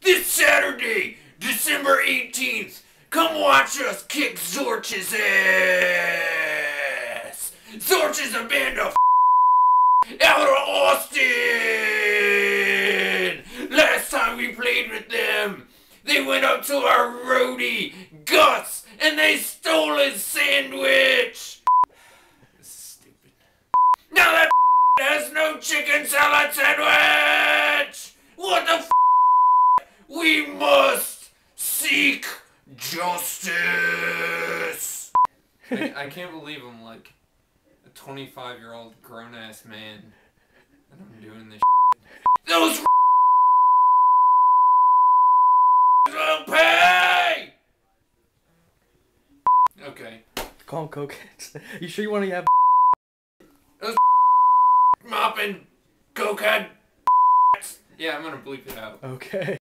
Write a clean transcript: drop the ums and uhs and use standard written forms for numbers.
This Saturday, December 18th, come watch us kick Zorch's ass. Zorch is a band of out of Austin. Last time we played with them, they went up to our roadie, Gus, and they stole his sandwich. This is stupid. Now that has no chicken salad sandwich. What the We must seek justice. I can't believe I'm like a 25-year-old grown-ass man and I'm doing this Those will pay! Okay. Call him cokeheads. You sure you want to have Those mopping cokehead. Yeah, I'm gonna bleep it out. Okay.